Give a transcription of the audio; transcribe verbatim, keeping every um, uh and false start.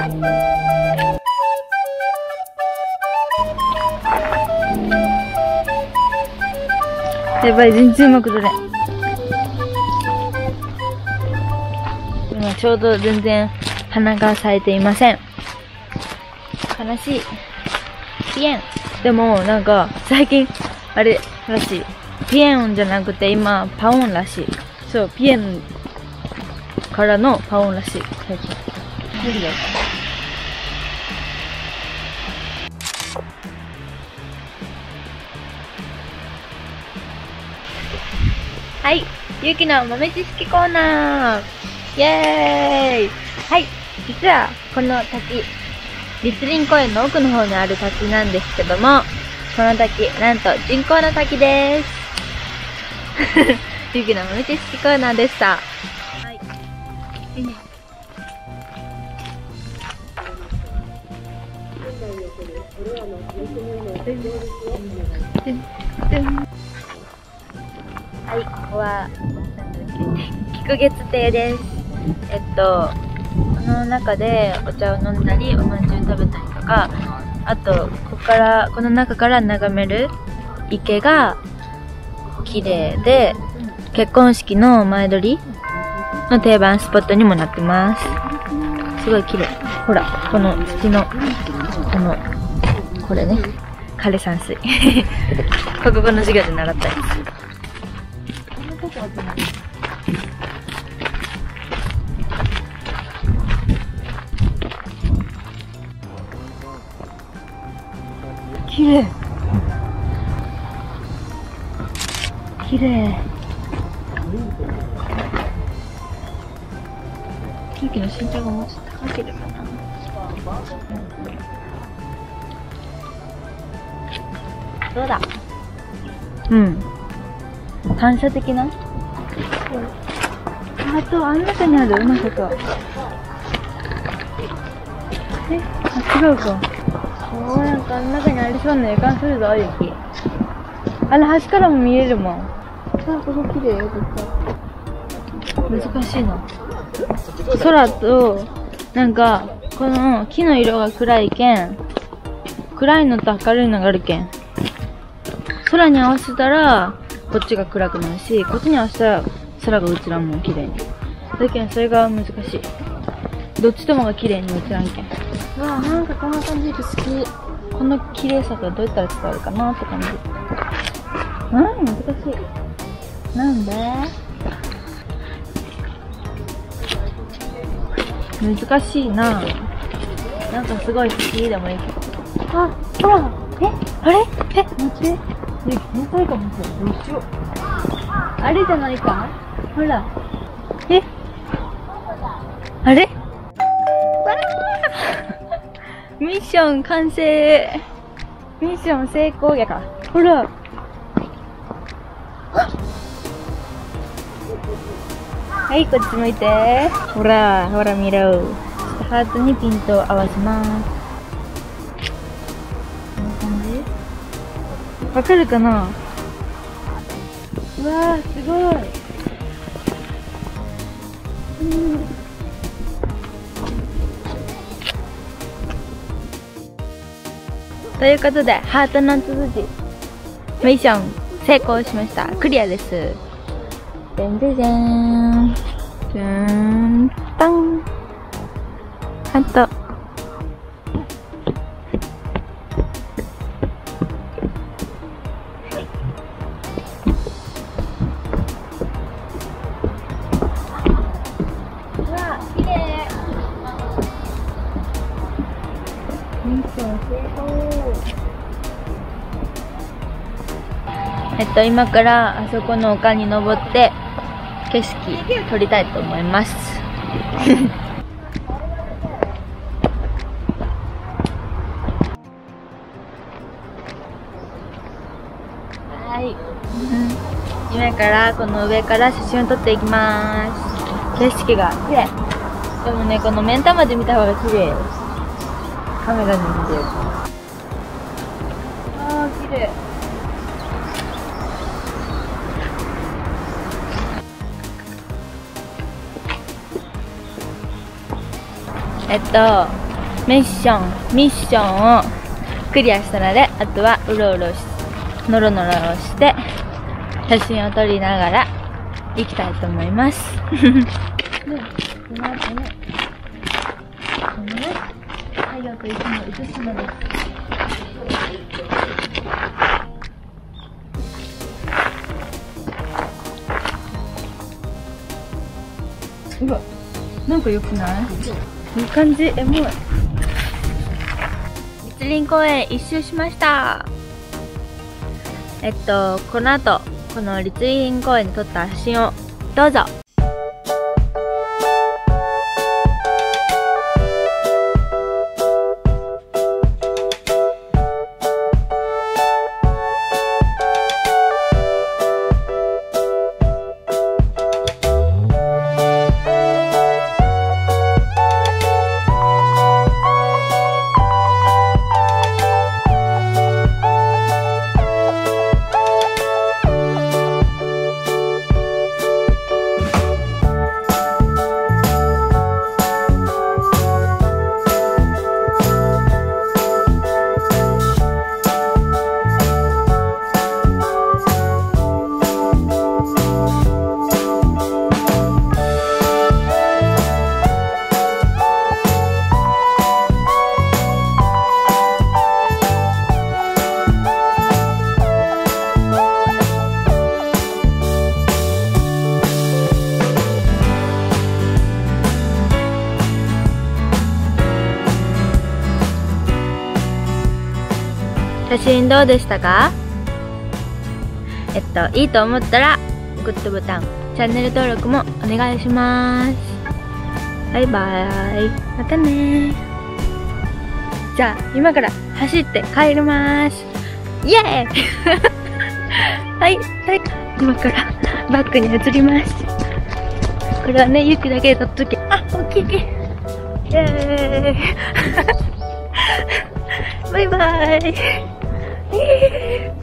やばい、全然うまく取れん。今ちょうど全然花が咲いていません。悲しい。ピエン。でもなんか最近あれらしい。ピエンじゃなくて今パオンらしい。そう、ピエンからのパオンらしい。最近。無理だよ。はい、ゆうきの豆知識コーナーイエーイ。はい、実はこの滝、栗林公園の奥の方にある滝なんですけども、この滝、なんと人工の滝です。ゆうきの豆知識コーナーでした。はい。はい、ここは菊月亭です。えっとこの中でお茶を飲んだりおまんじゅう食べたりとか、あとここからこの中から眺める池が綺麗で、結婚式の前撮りの定番スポットにもなってます。すごい綺麗。ほら、この土のこのこれね、枯山水。国語の授業で習ったやつ。綺麗。綺麗。ゆうきの身長がもうちょっと高ければな。どうだ。うん。反射的な。あと、あん中にある、まさか。え、あ、違うか。おー、なんかあん中にありそうな予感するぞ、雪。あれ、端からも見えるもん。あ、ここ綺麗よ、ここ。難しいな。空と、なんか、この木の色が暗いけん、暗いのと明るいのがあるけん。空に合わせたら、こっちが暗くなるし、こっちに合わせたら空が映らんもん、綺麗に。だけどそれが難しい。どっちともが綺麗に映らんけん。うわぁ、なんかこんな感じで好き。この綺麗さがどうやったら伝わるかなって感じ。うん、難しい。なんで難しいな。なんかすごい好きでもいいけど。あ、ほら、え、あれ、え、待って。え、天才かもしれない。どうしよう。あれじゃないか。ほら。え、あれ。ミッション完成。ミッション成功やから。ほら。はい、こっち向いて。ほら、ほら見ろ。ハートにピントを合わせます。こんな感じ？わかるかな？うわー、すごい。うん。ということで、ハートの続き、ミッション成功しました。クリアです。でんでじゃーん。じゃーん。パン。ハート。うわ、きれい。ミッション成功。えっと、今からあそこの丘に登って景色撮りたいと思います。はい、うん、今からこの上から写真を撮っていきます。景色が綺麗。でもね、この目ん玉で見た方が綺麗。カメラで見てる。あー、綺麗。えっとミッションミッションをクリアしたので、あとはうろうろしノロノロして写真を撮りながら行きたいと思います。で、この後ね、このね、太陽といつも映すのです。うわ、なんか良くない？いい感じ。エモい。栗林公園一周しました。えっと、この後、この栗林公園で撮った写真をどうぞ。写真どうでしたか？えっと、いいと思ったらグッドボタン、チャンネル登録もお願いします。バイバーイ。またねー。じゃあ、今から走って帰ります。イエーイはい、はい。今からバッグに移ります。これはね、雪だけで撮っとけ。あ、大きい。イエーイバイバーイ。